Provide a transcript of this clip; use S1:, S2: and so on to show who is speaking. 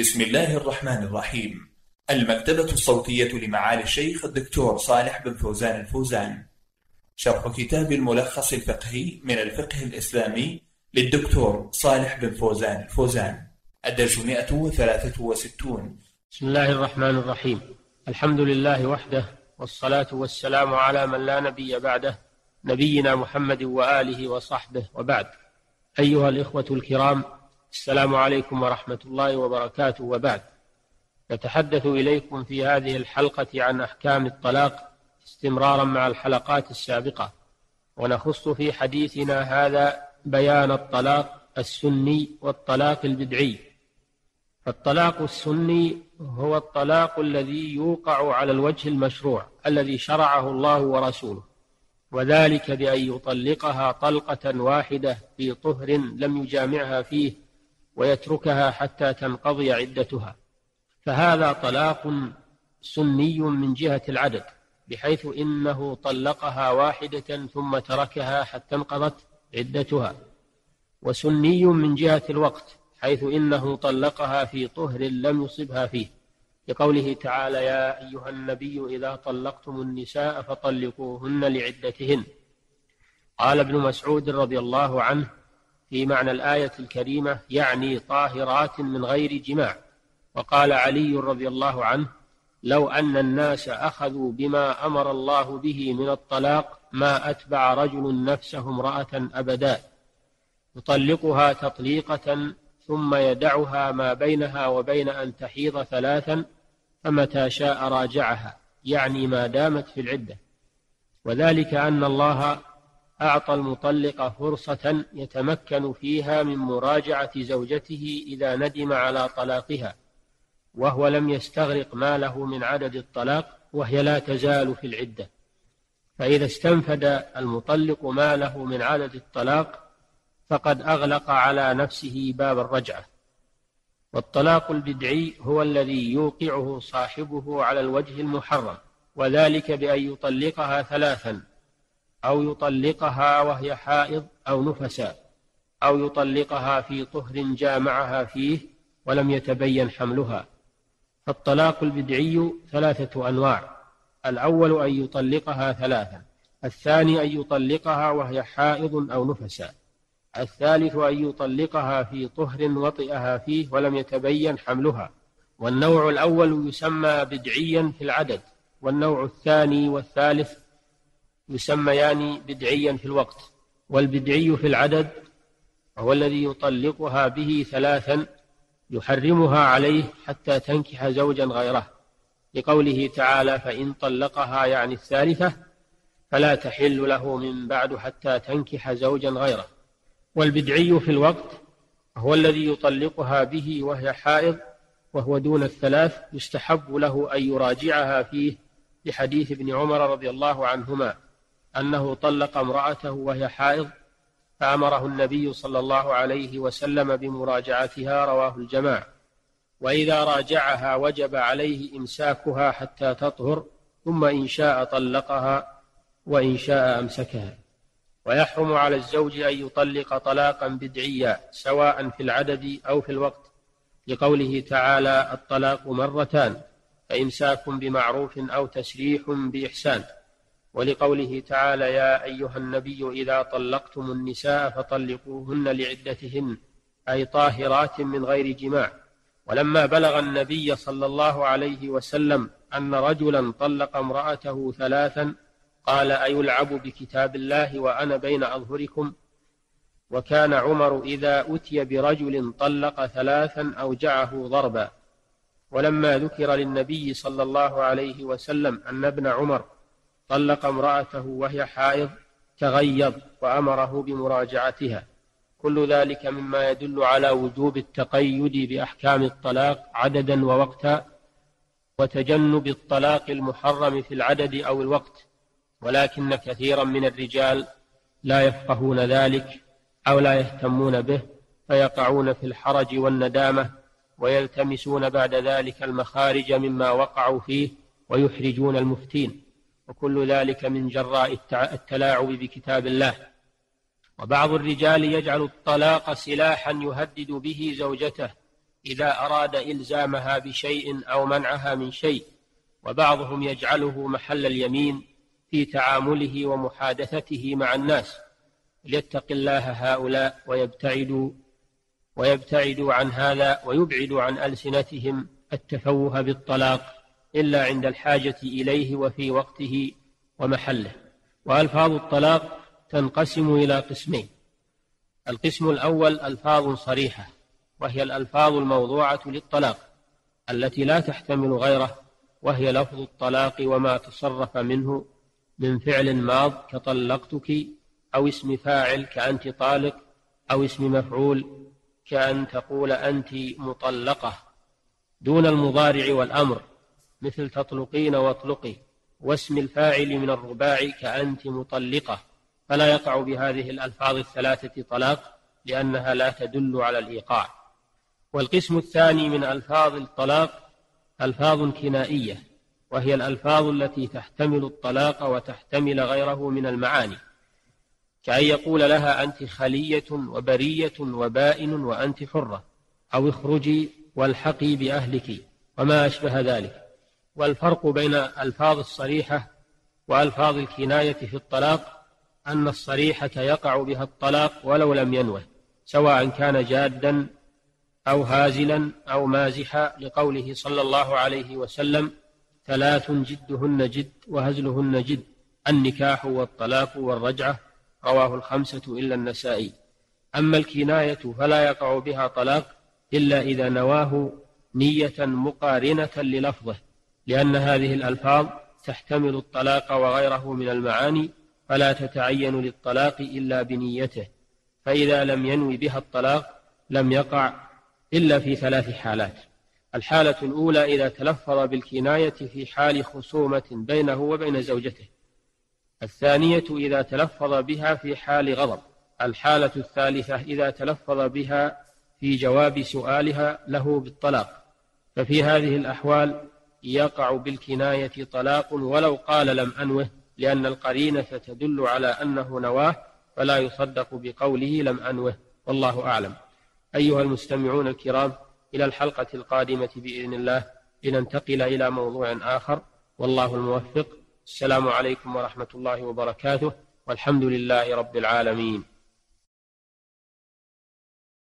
S1: بسم الله الرحمن الرحيم. المكتبة الصوتية لمعالي الشيخ الدكتور صالح بن فوزان الفوزان. شرح كتاب الملخص الفقهي من الفقه الإسلامي للدكتور صالح بن فوزان الفوزان. الدرس 163.
S2: بسم الله الرحمن الرحيم. الحمد لله وحده، والصلاة والسلام على من لا نبي بعده، نبينا محمد وآله وصحبه، وبعد. أيها الإخوة الكرام، السلام عليكم ورحمة الله وبركاته، وبعد. نتحدث إليكم في هذه الحلقة عن أحكام الطلاق استمرارا مع الحلقات السابقة، ونخص في حديثنا هذا بيان الطلاق السني والطلاق البدعي. فالطلاق السني هو الطلاق الذي يوقع على الوجه المشروع الذي شرعه الله ورسوله، وذلك بأن يطلقها طلقة واحدة في طهر لم يجامعها فيه ويتركها حتى تنقضي عدتها. فهذا طلاق سني من جهة العدد، بحيث إنه طلقها واحدة ثم تركها حتى انقضت عدتها، وسني من جهة الوقت، حيث إنه طلقها في طهر لم يصبها فيه، لقوله تعالى: يا أيها النبي إذا طلقتم النساء فطلقوهن لعدتهن. قال ابن مسعود رضي الله عنه في معنى الآية الكريمة: يعني طاهرات من غير جماع. وقال علي رضي الله عنه: لو أن الناس أخذوا بما أمر الله به من الطلاق ما أتبع رجل نفسه امرأة أبدا، يطلقها تطليقة ثم يدعها ما بينها وبين أن تحيض 3، فمتى شاء راجعها، يعني ما دامت في العدة. وذلك أن الله أعطى المطلق فرصة يتمكن فيها من مراجعة زوجته إذا ندم على طلاقها، وهو لم يستغرق ماله من عدد الطلاق وهي لا تزال في العدة. فإذا استنفد المطلق ماله من عدد الطلاق فقد أغلق على نفسه باب الرجعة. والطلاق البدعي هو الذي يوقعه صاحبه على الوجه المحرم، وذلك بأن يطلقها 3، أو يطلقها وهي حائض أو نفساء، أو يطلقها في طهر جامعها فيه ولم يتبين حملها. فالطلاق البدعي 3 أنواع: الأول أن يطلقها 3، الثاني أن يطلقها وهي حائض أو نفساء، الثالث أن يطلقها في طهر وطئها فيه ولم يتبين حملها. والنوع الأول يسمى بدعيا في العدد، والنوع الثاني والثالث يسميان بدعيا في الوقت. والبدعي في العدد هو الذي يطلقها به 3 يحرمها عليه حتى تنكح زوجا غيره، لقوله تعالى: فإن طلقها، يعني 3، فلا تحل له من بعد حتى تنكح زوجا غيره. والبدعي في الوقت هو الذي يطلقها به وهي حائض، وهو دون 3، يستحب له أن يراجعها فيه، لحديث ابن عمر رضي الله عنهما أنه طلق امرأته وهي حائض فأمره النبي صلى الله عليه وسلم بمراجعتها، رواه الجماعة. وإذا راجعها وجب عليه إمساكها حتى تطهر، ثم إن شاء طلقها وإن شاء أمسكها. ويحرم على الزوج أن يطلق طلاقا بدعيا سواء في العدد أو في الوقت، لقوله تعالى: الطلاق 2، فإمساك بمعروف أو تسريح بإحسان. ولقوله تعالى: يا أيها النبي إذا طلقتم النساء فطلقوهن لعدتهن، أي طاهرات من غير جماع. ولما بلغ النبي صلى الله عليه وسلم أن رجلا طلق امرأته 3، قال: أيلعب بكتاب الله وأنا بين أظهركم؟ وكان عمر إذا أتي برجل طلق 3 أوجعه ضربا. ولما ذكر للنبي صلى الله عليه وسلم أن ابن عمر طلق امرأته وهي حائض تغيظ وأمره بمراجعتها. كل ذلك مما يدل على وجوب التقيد بأحكام الطلاق عددا ووقتا، وتجنب الطلاق المحرم في العدد أو الوقت. ولكن كثيرا من الرجال لا يفقهون ذلك أو لا يهتمون به، فيقعون في الحرج والندامة، ويلتمسون بعد ذلك المخارج مما وقعوا فيه ويحرجون المفتين، وكل ذلك من جراء التلاعب بكتاب الله. وبعض الرجال يجعل الطلاق سلاحا يهدد به زوجته إذا أراد إلزامها بشيء أو منعها من شيء، وبعضهم يجعله محل اليمين في تعامله ومحادثته مع الناس. ليتق الله هؤلاء ويبتعدوا عن هذا، ويبعدوا عن ألسنتهم التفوه بالطلاق إلا عند الحاجة إليه وفي وقته ومحله. وألفاظ الطلاق تنقسم إلى قسمين: القسم الأول ألفاظ صريحة، وهي الألفاظ الموضوعة للطلاق التي لا تحتمل غيره، وهي لفظ الطلاق وما تصرف منه من فعل ماض كطلقتك، أو اسم فاعل كأنت طالق، أو اسم مفعول كأن تقول أنت مطلقة، دون المضارع والأمر مثل تطلقين واطلقي، واسم الفاعل من الرباع كأنت مطلقة، فلا يقع بهذه الألفاظ الثلاثة طلاق لأنها لا تدل على الإيقاع. والقسم الثاني من ألفاظ الطلاق ألفاظ كنائية، وهي الألفاظ التي تحتمل الطلاق وتحتمل غيره من المعاني، كأن يقول لها أنت خلية وبرية وبائن وأنت حرة، أو اخرجي والحقي بأهلك، وما أشبه ذلك. والفرق بين ألفاظ الصريحة وألفاظ الكناية في الطلاق أن الصريحة يقع بها الطلاق ولو لم ينوه، سواء كان جادا أو هازلا أو مازحا، لقوله صلى الله عليه وسلم: 3 جدهن جد وهزلهن جد: النكاح والطلاق والرجعة، رواه 5 إلا النسائي. أما الكناية فلا يقع بها طلاق إلا إذا نواه نية مقارنة للفظه، لأن هذه الألفاظ تحتمل الطلاق وغيره من المعاني، فلا تتعين للطلاق إلا بنيته، فإذا لم ينوي بها الطلاق لم يقع إلا في 3 حالات: الحالة الأولى إذا تلفظ بالكناية في حال خصومة بينه وبين زوجته، الثانية إذا تلفظ بها في حال غضب، الحالة الثالثة إذا تلفظ بها في جواب سؤالها له بالطلاق. ففي هذه الأحوال يقع بالكناية طلاق ولو قال لم أنوه، لأن القرينة تدل على أنه نواه، فلا يصدق بقوله لم أنوه، والله أعلم. أيها المستمعون الكرام، إلى الحلقة القادمة بإذن الله لننتقل إلى موضوع آخر، والله الموفق. السلام عليكم ورحمة الله وبركاته، والحمد لله رب العالمين.